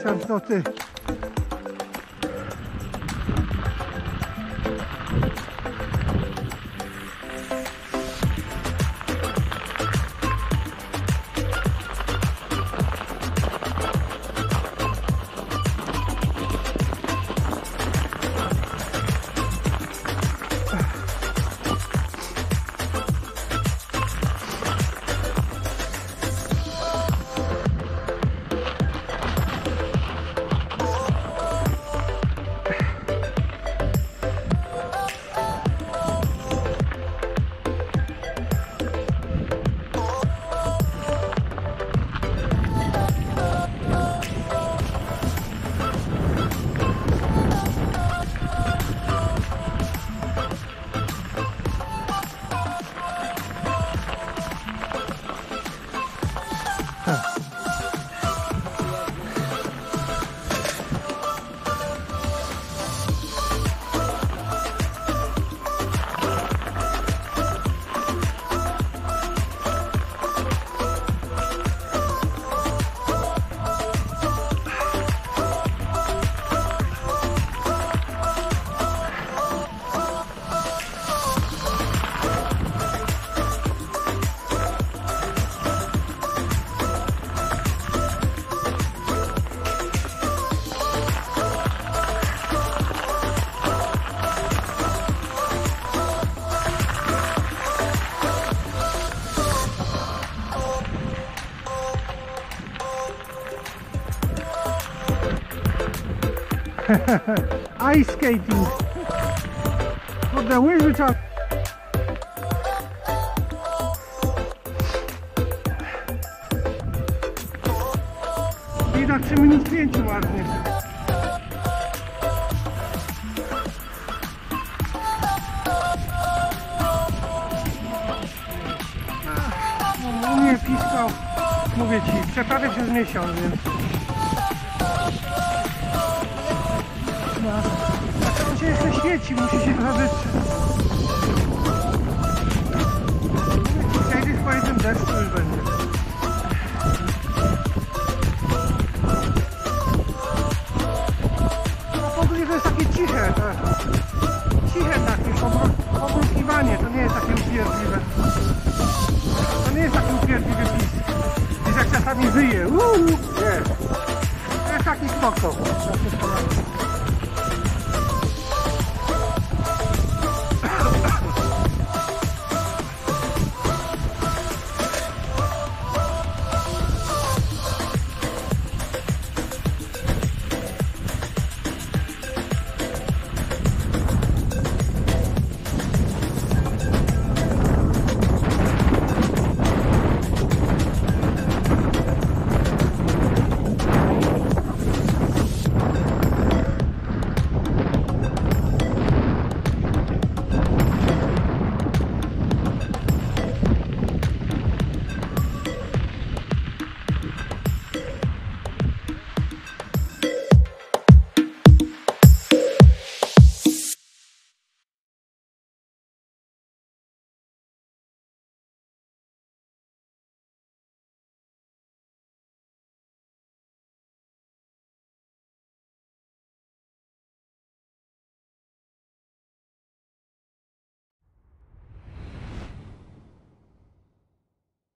dostęp do tych. Ice skating. Kurde, łyżwy trzeba... Widać 3 minut 5 ładnie. No, u mnie piskał, mówię ci, przeprawię przez miesiąc, więc... No, on się jeszcze świeci, musi się zawytrzeć. Kiedyś po jednym deszczu już będzie. No podróż to jest takie ciche, tak. Ciche takie, pobrukiwanie, to nie jest takie upierdliwe. To nie jest taki upierdliwy pisk. Jest jak czasami wyje.